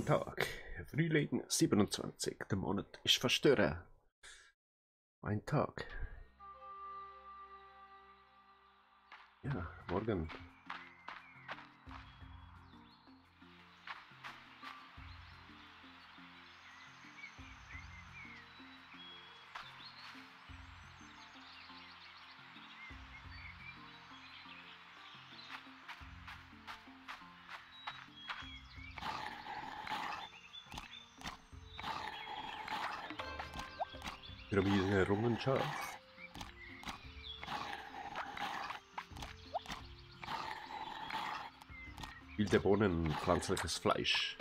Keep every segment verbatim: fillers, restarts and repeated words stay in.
Guten Tag. Frühling siebenundzwanzig. Der Monat ist verstören. Ein Tag. Ja, morgen. Pyramiden Errungenschaft. Wilde Bohnen, pflanzliches Fleisch.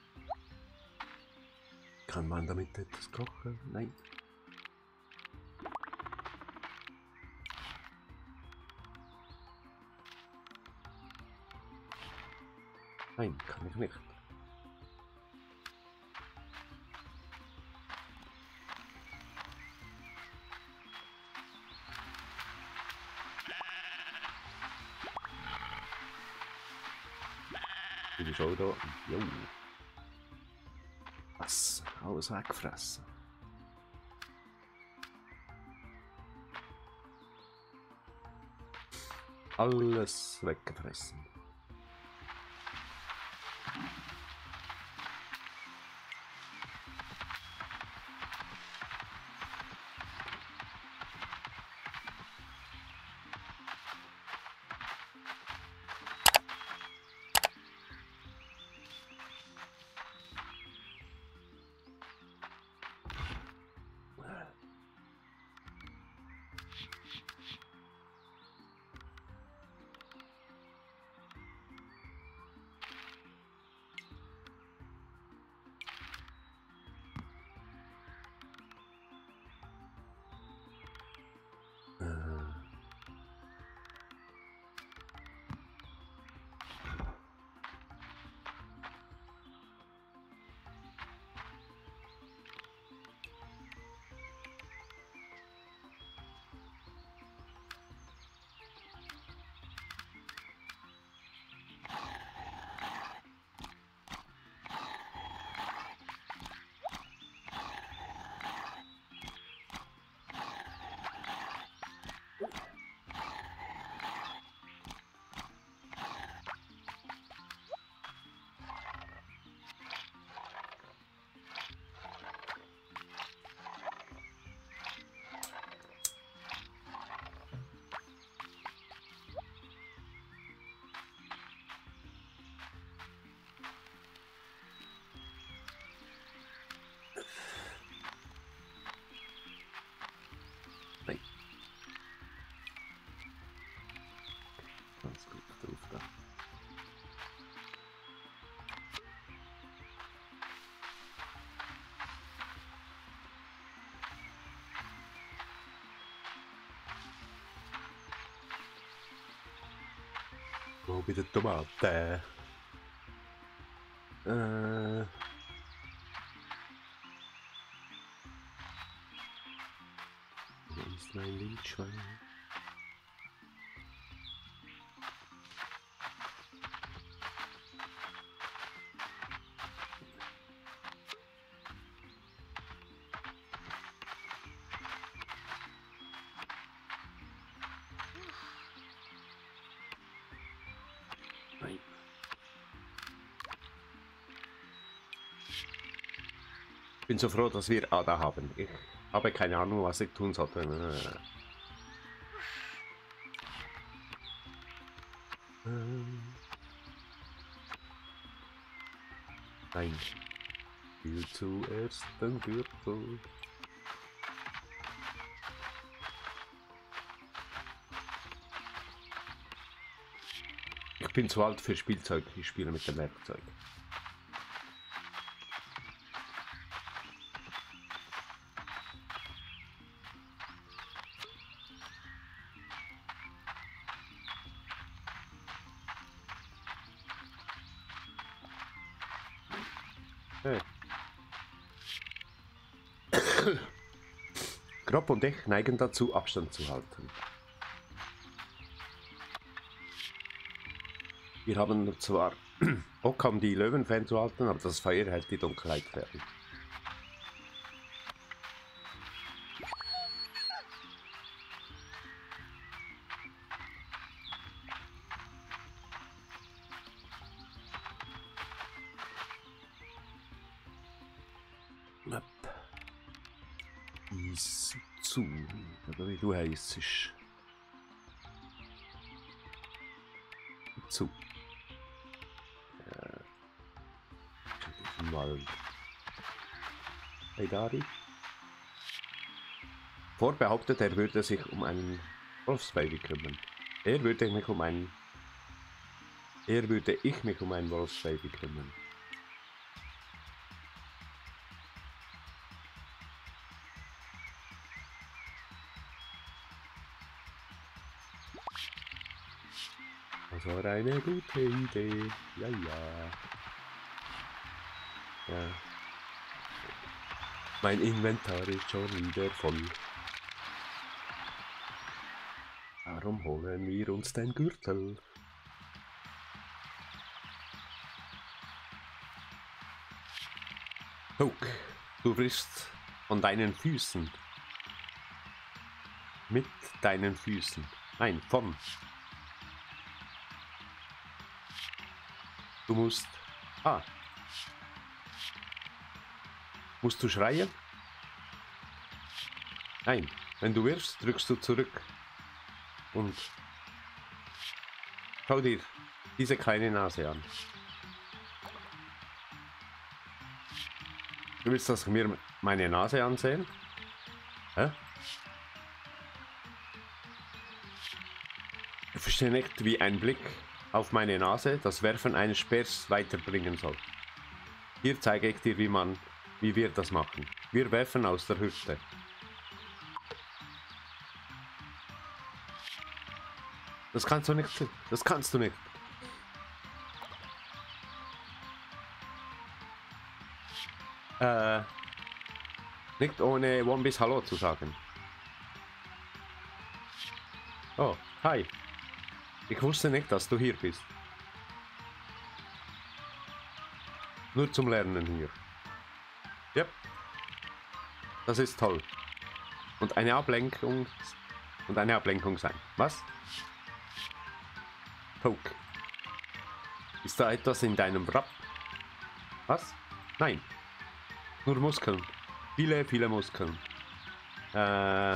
Kann man damit etwas kochen? Nein. Nein, kann ich nicht. Bin ich auch da? Jo. Was? Alles weggefressen. Alles weggefressen. Ganz gut drauf da. Wo bei der Tomate? Äh. Wo ist mein Wildschwein? Ich bin so froh, dass wir Ada haben. Ich habe keine Ahnung, was ich tun sollte. Nein. Viel zuerst, dann Gürtel. Ich bin zu alt für Spielzeug. Ich spiele mit dem Werkzeug. Hey. Grob und ich neigen dazu, Abstand zu halten. Wir haben zwar Auch kaum die Löwen fernzuhalten, aber das Feuer hält die Dunkelheit fern. Zu, oder wie du heißt. Zu. Ja. Mal. Hey Dari. Vorbehauptet, er würde sich um einen Wolfsbaby kümmern. Er würde mich um einen. Er würde ich mich um ein Wolfsbaby kümmern. Das war eine gute Idee. Ja, ja. Ja. Mein Inventar ist schon wieder voll. Warum holen wir uns den Gürtel? Guck, du bist von deinen Füßen. Mit deinen Füßen. Nein, von. Du musst... Ah. Musst du schreien? Nein. Wenn du wirfst, drückst du zurück. Und... Schau dir diese kleine Nase an. Du willst, dass ich mir meine Nase ansehen? Hä? Ich verstehe nicht, wie ein Blick auf meine Nase das Werfen eines Speers weiterbringen soll. Hier zeige ich dir, wie man, wie wir das machen. Wir werfen aus der Hüfte. Das kannst du nicht. Das kannst du nicht. Äh, nicht ohne Wombis Hallo zu sagen. Oh, hi. Ich wusste nicht, dass du hier bist. Nur zum Lernen hier. Yep. Das ist toll. Und eine Ablenkung... Und eine Ablenkung sein. Was? Poke. Ist da etwas in deinem Wrap? Was? Nein. Nur Muskeln. Viele, viele Muskeln. Äh...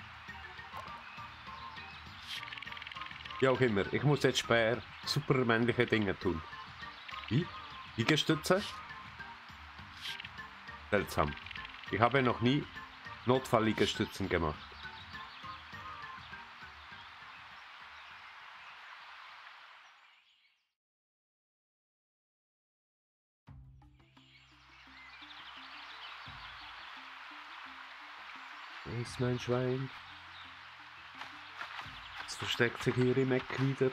Wie auch immer. Ich muss jetzt später supermännliche Dinge tun. Wie? Liegestütze? Seltsam. Ich habe noch nie Notfall-Liegestützen gemacht. Wo ist mein Schwein? Es versteckt sich hier im Eck wieder.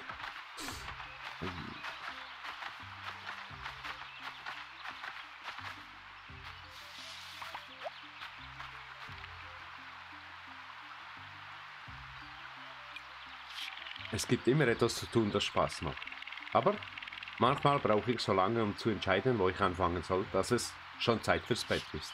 Es gibt immer etwas zu tun, das Spaß macht. Aber manchmal brauche ich so lange, um zu entscheiden, wo ich anfangen soll, dass es schon Zeit fürs Bett ist.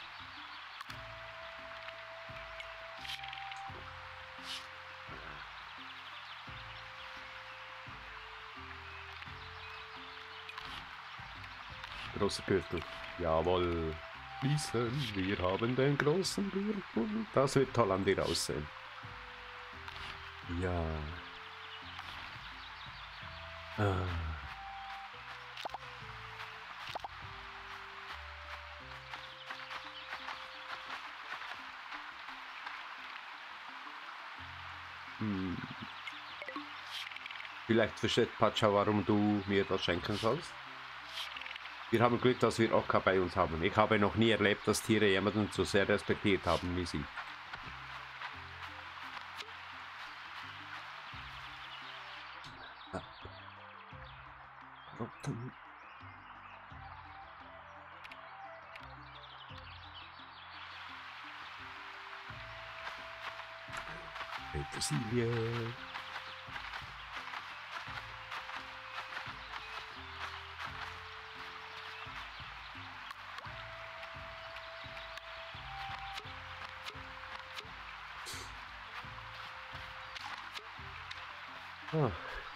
Großer Gürtel. Jawohl. Schließen. Wir haben den großen Gürtel. Das wird toll an dir aussehen. Ja. Ah. Hm. Vielleicht versteht Pacha, warum du mir das schenken sollst. Wir haben Glück, dass wir Oka bei uns haben. Ich habe noch nie erlebt, dass Tiere jemanden so sehr respektiert haben wie sie. Petersilie. Ah.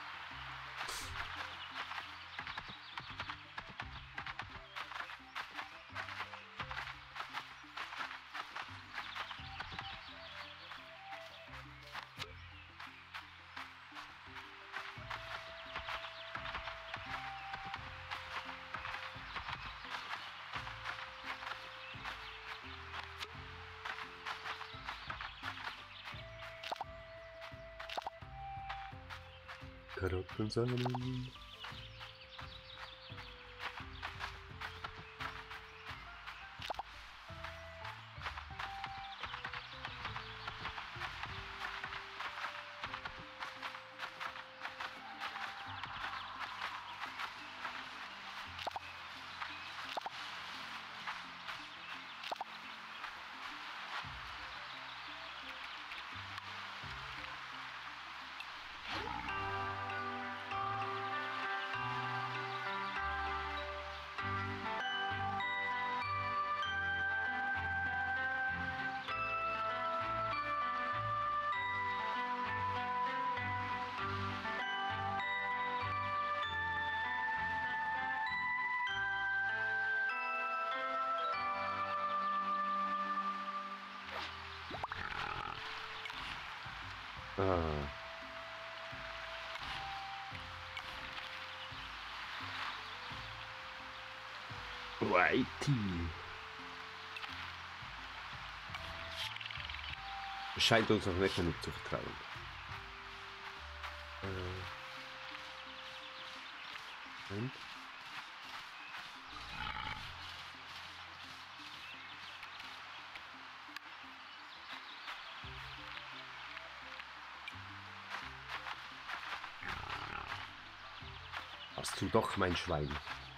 Karottensamen. Ah. Whitey. Scheint uns noch nicht genug zu vertrauen. Äh. Und? Hast du doch, mein Schwein.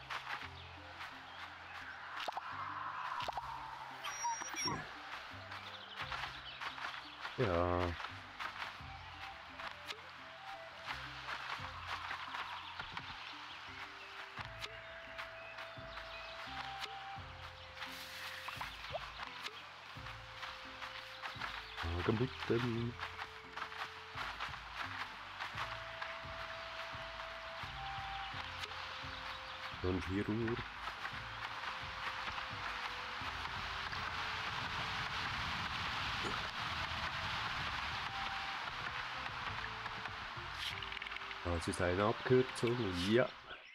Ja. Hagebutten. Und hier Ruhe. Das ist eine Abkürzung, ja.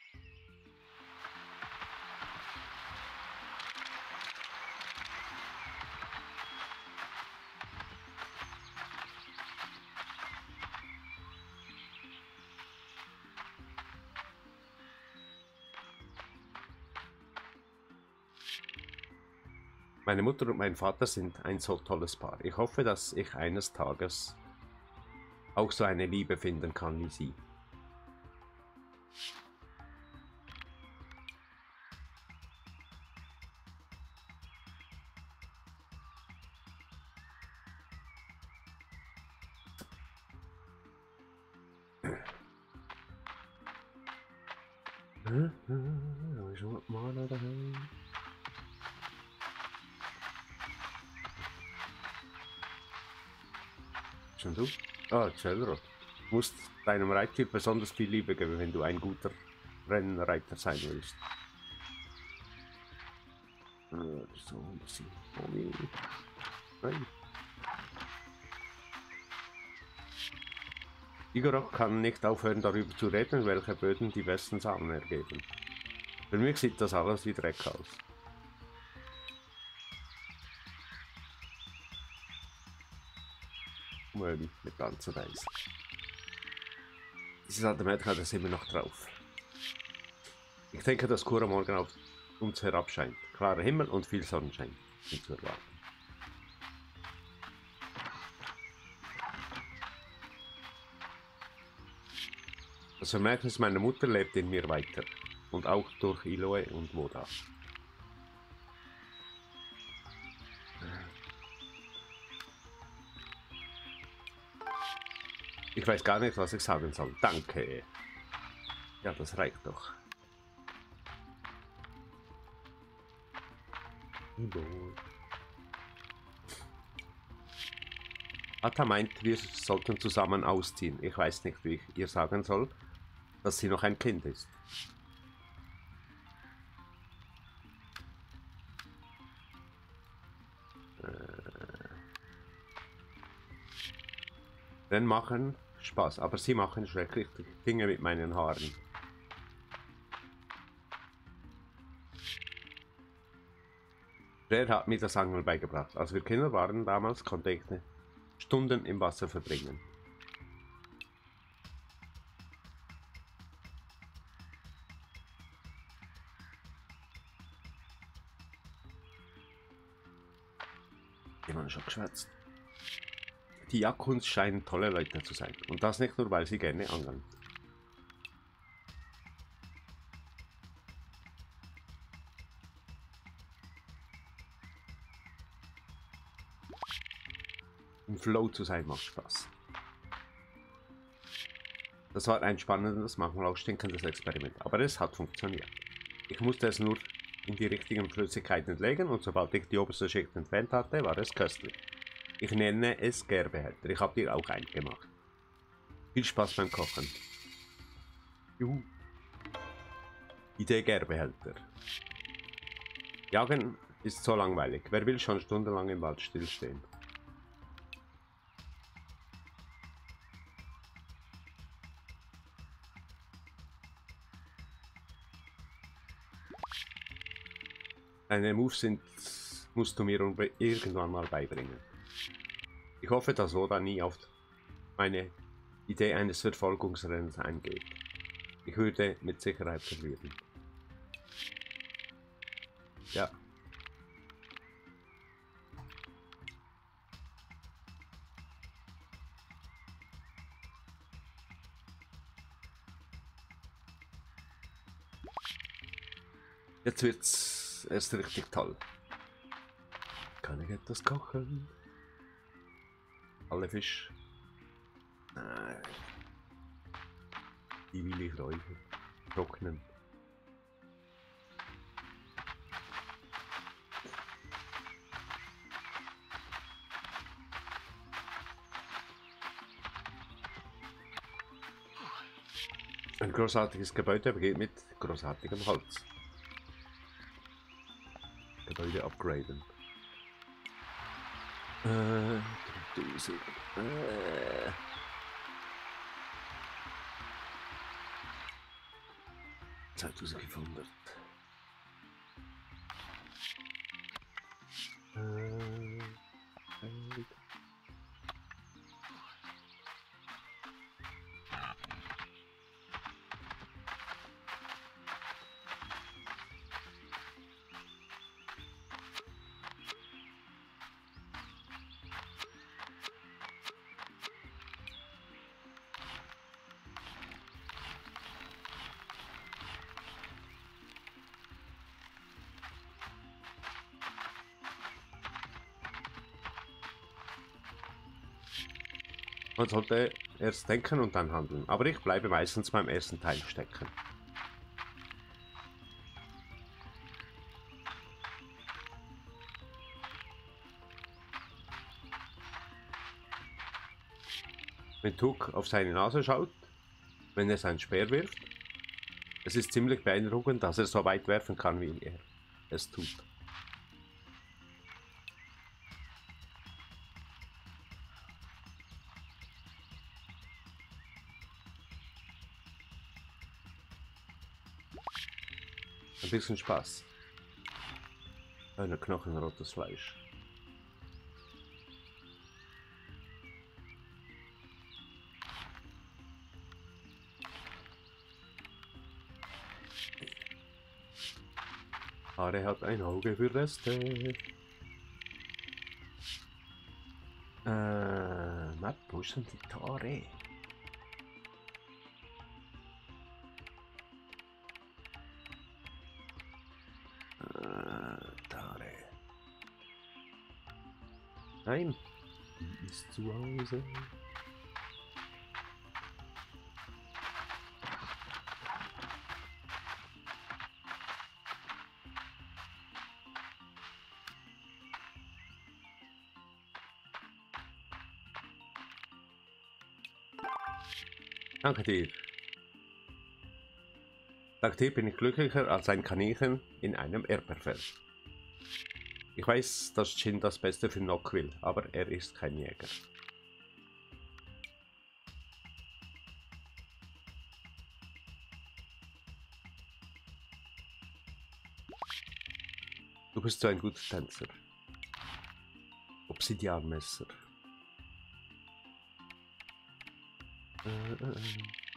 Meine Mutter und mein Vater sind ein so tolles Paar. Ich hoffe, dass ich eines Tages auch so eine Liebe finden kann wie sie. Schon du? Ah, Cellrot. Du musst deinem Reittier besonders viel Liebe geben, wenn du ein guter Rennreiter sein willst. Ah, so ein bisschen. Oh nee. Nein. Igorok kann nicht aufhören, darüber zu reden, welche Böden die besten Samen ergeben. Für mich sieht das alles wie Dreck aus. Möli mit ganzer Reis. Dieses alte Mädchen hat es immer noch drauf. Ich denke, dass Kura morgen auf uns herabscheint. Klarer Himmel und viel Sonnenschein sind zu erwarten. Das Vermächtnis meiner Mutter lebt in mir weiter. Und auch durch Iloe und Moda. Ich weiß gar nicht, was ich sagen soll. Danke. Ja, das reicht doch. Atta meint, wir sollten zusammen ausziehen. Ich weiß nicht, wie ich ihr sagen soll, dass sie noch ein Kind ist. Rennen machen Spaß, aber sie machen schrecklich Dinge mit meinen Haaren. Der hat mir das Angeln beigebracht. Als wir Kinder waren damals, konnte ich Stunden im Wasser verbringen. Jemand schon geschwätzt. Die Jagdhunds scheinen tolle Leute zu sein. Und das nicht nur, weil sie gerne angeln. Im Flow zu sein macht Spaß. Das war ein spannendes, manchmal auch stinkendes Experiment, aber es hat funktioniert. Ich musste es nur in die richtigen Flüssigkeiten legen und sobald ich die oberste Schicht entfernt hatte, war es köstlich. Ich nenne es Gärbehälter. Ich habe dir auch einen gemacht. Viel Spaß beim Kochen. Juhu. Idee Gärbehälter. Jagen ist so langweilig. Wer will schon stundenlang im Wald stillstehen? Deine Moves sind, musst du mir irgendwann mal beibringen. Ich hoffe, dass Oda nie auf meine Idee eines Verfolgungsrennens eingeht. Ich würde mit Sicherheit verlieren. Ja. Jetzt wird's erst richtig toll. Kann ich etwas kochen? Alle Fisch. Nein. Die will ich räuchern. Trocknen. Ein großartiges Gebäude beginnt mit großartigem Holz. Gebäude upgraden. Äh, äh. zweitausendfünfhundert. Äh, äh. Man sollte erst denken und dann handeln, aber ich bleibe meistens beim ersten Teil stecken. Wenn Tuk auf seine Nase schaut, wenn er seinen Speer wirft, es ist ziemlich beeindruckend, dass er so weit werfen kann, wie er es tut. Ein bisschen Spaß. Eine knochenrotes Fleisch. Hare hat ein Auge für Reste. Äh, Map, wo sind die Tore? Nein, die ist zu Hause. Danke dir. Dank dir bin ich glücklicher als ein Kaninchen in einem Erdbeerfeld. Ich weiß, dass Jin das Beste für Nock will, aber er ist kein Jäger. Du bist so ein guter Tänzer. Obsidianmesser. Äh, äh, äh.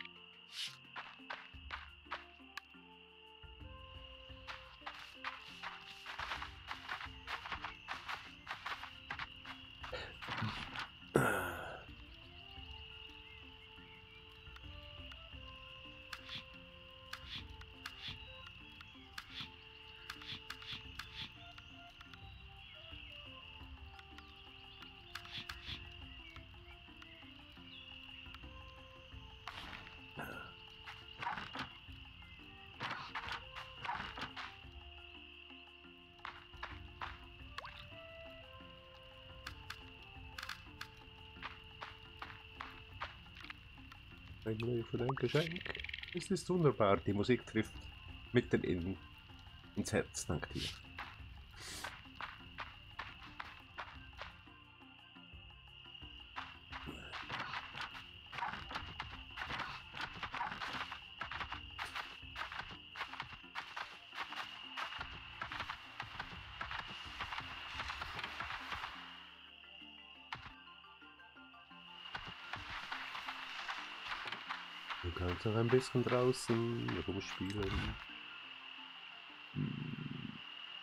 Ein Leben für ein Geschenk. Es ist wunderbar, die Musik trifft mitten in, ins Herz, dank dir. Du kannst noch ein bisschen draußen rumspielen. Hm.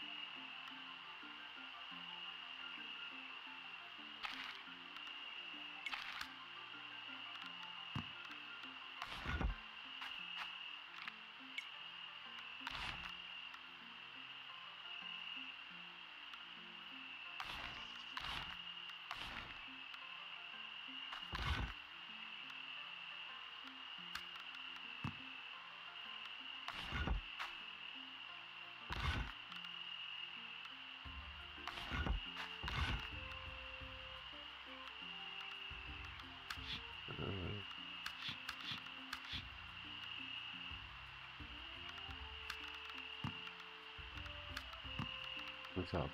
What's up?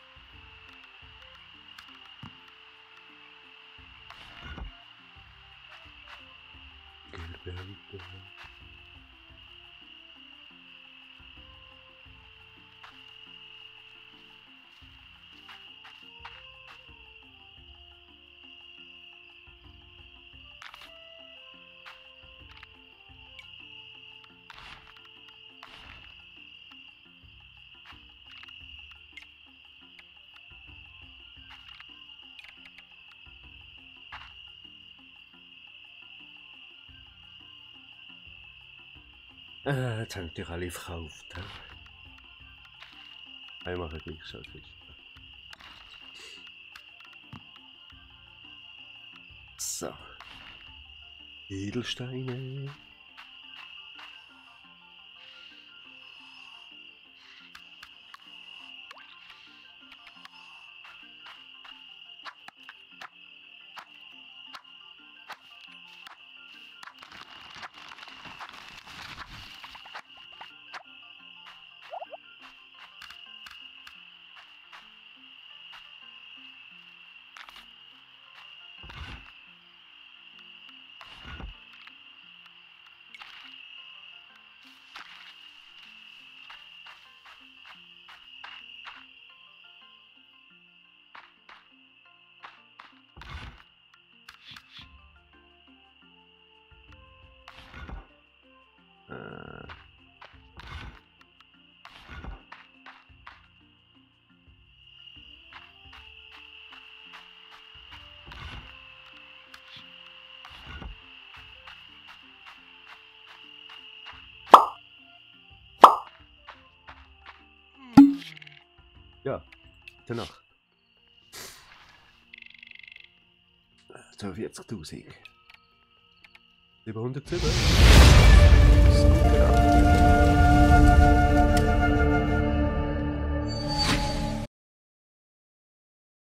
Äh, jetzt haben die alle verkauft. He? Einmal gleich so viel. So. Edelsteine. Äh. Ja, gute Nacht. So vierzigtausend. siebenhundertsieben.